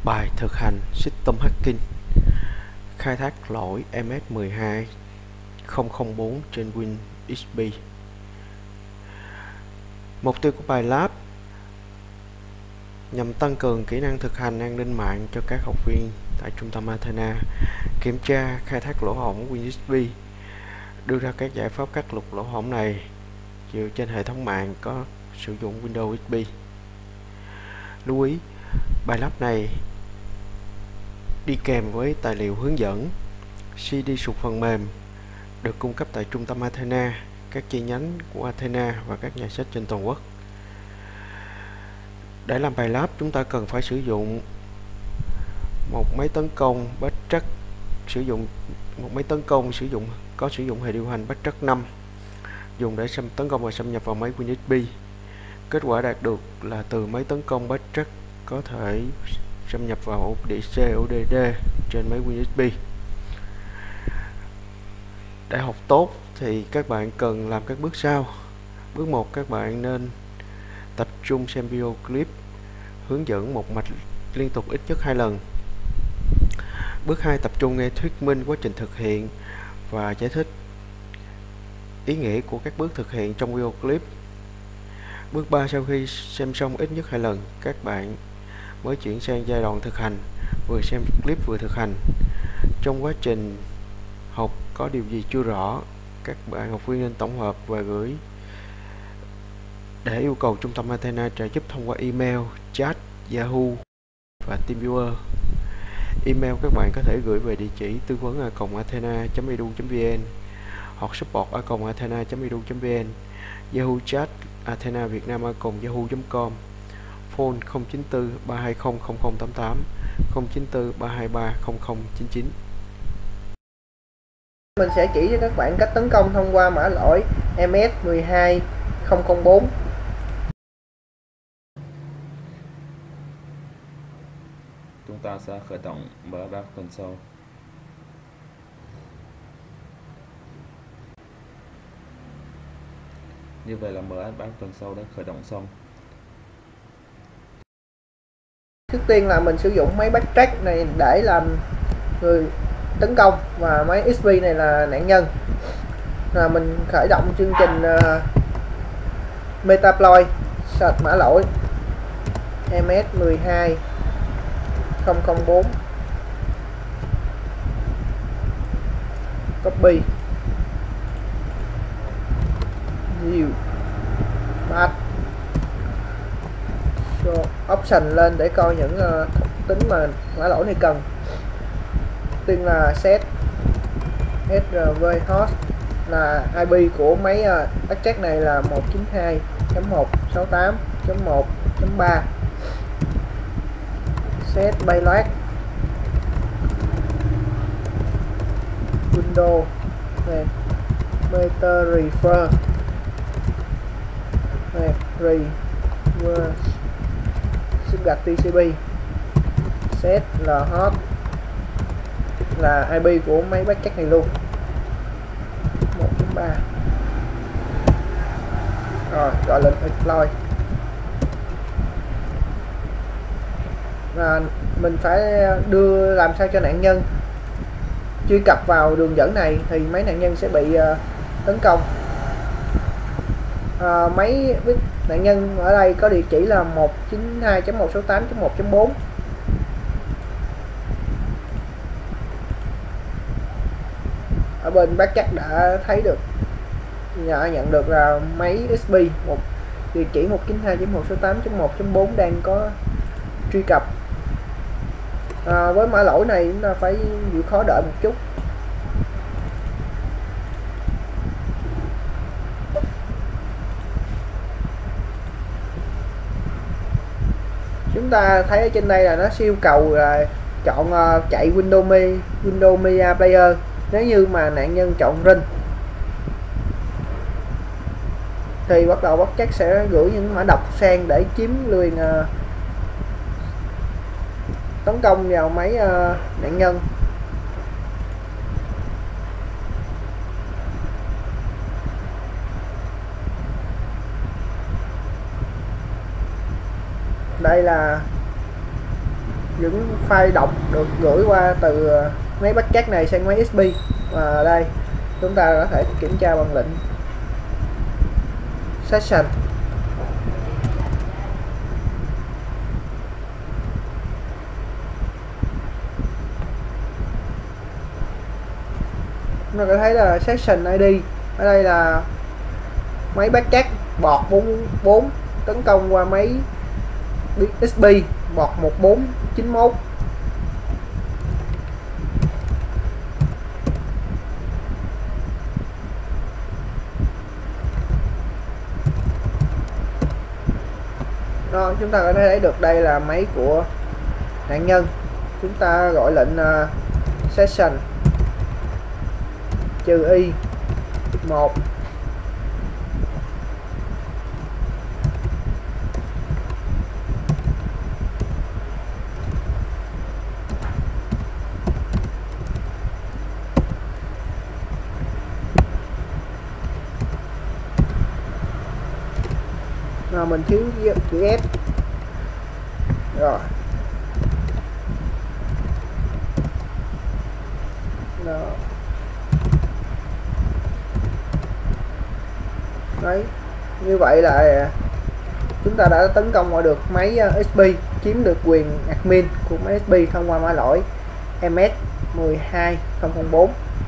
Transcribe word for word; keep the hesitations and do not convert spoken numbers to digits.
Bài thực hành System Hacking khai thác lỗi M S một hai không không bốn trên Win ích pê. Mục tiêu của bài lab nhằm tăng cường kỹ năng thực hành an ninh mạng cho các học viên tại trung tâm Athena, kiểm tra khai thác lỗ hổng Win ích pê, đưa ra các giải pháp cắt lục lỗ hổng này dựa trên hệ thống mạng có sử dụng Windows ích pê. Lưu ý, bài lab này đi kèm với tài liệu hướng dẫn, xê đê sụt phần mềm được cung cấp tại trung tâm Athena, các chi nhánh của Athena và các nhà sách trên toàn quốc. Để làm bài lab, chúng ta cần phải sử dụng một máy tấn công Backtrack, sử dụng một máy tấn công sử dụng có sử dụng hệ điều hành Backtrack năm, dùng để xâm tấn công và xâm nhập vào máy Win ích pê. Kết quả đạt được là từ máy tấn công Backtrack có thể xâm nhập vào ổ đê xê, ổ đê đê trên máy Win ích pê. Để học tốt thì các bạn cần làm các bước sau. Bước một, các bạn nên tập trung xem video clip hướng dẫn một mạch liên tục ít nhất hai lần. Bước hai, tập trung nghe thuyết minh quá trình thực hiện và giải thích ý nghĩa của các bước thực hiện trong video clip. Bước ba, sau khi xem xong ít nhất hai lần, các bạn mới chuyển sang giai đoạn thực hành, vừa xem clip vừa thực hành. Trong quá trình học có điều gì chưa rõ, các bạn học viên nên tổng hợp và gửi để yêu cầu trung tâm Athena trợ giúp thông qua email, chat, Yahoo và TeamViewer. Email các bạn có thể gửi về địa chỉ tư vấn a còng athena chấm edu chấm vn hoặc support a còng athena chấm edu chấm vn. Yahoo chat athena việt nam a còng yahoo chấm com. Phone không chín tư ba hai không không không tám tám, không chín tư ba hai ba không không chín chín. Mình sẽ chỉ cho các bạn cách tấn công thông qua mã lỗi M S một hai không không bốn. Chúng ta sẽ khởi động mở Back Console. Như vậy là mở Back Console đã khởi động xong. Trước tiên là mình sử dụng máy Backtrack này để làm người tấn công và máy ích pê này là nạn nhân. Là mình khởi động chương trình uh, Metasploit, search mã lỗi M S một hai không không bốn, copy, view, path, show option lên để coi những uh, tính mà mã lỗi này cần. Tiên là set ét rờ vê host là i pê của máy uh, Backtrack này là một chín hai chấm một sáu tám chấm một chấm ba. Set payload Windows này, meter refer này, reverse xếp gạch tê xê pê. Set là host là i pê của máy Backtrack này luôn, một chấm ba. Rồi gọi lệnh exploit. Và mình phải đưa làm sao cho nạn nhân truy cập vào đường dẫn này thì mấy nạn nhân sẽ bị uh, tấn công. Uh, máy nạn nhân ở đây có địa chỉ là một chín hai chấm một sáu tám chấm một chấm bốn. Ở bên Backtrack đã thấy được, đã nhận được là máy ích pê một địa chỉ một chín hai chấm một sáu tám chấm một chấm bốn đang có truy cập. À, với mã lỗi này chúng ta phải chịu khó đợi một chút. Chúng ta thấy ở trên đây là nó yêu cầu là chọn uh, chạy Windows Me, Windows Media Player nếu như mà nạn nhân chọn run thì bắt đầu Backtrack sẽ gửi những mã độc sang để chiếm quyền uh, tấn công vào máy uh, nạn nhân. Đây là những file đọc được gửi qua từ máy bắt chat này sang máy ích pê, và đây chúng ta có thể kiểm tra bằng lệnh session. Chúng ta có thấy là session i đê ở đây là máy bắt chat port bốn bốn tấn công qua máy ích pê port một bốn chín mốt. Đó, chúng ta có thể thấy được đây là máy của nạn nhân. Chúng ta gọi lệnh uh, session trừ y một. Rồi mình thiếu chữ F. Rồi. Đó. Đấy, như vậy là chúng ta đã tấn công vào được máy ích pê, chiếm được quyền admin của máy ích pê thông qua mã lỗi M S một hai không không bốn.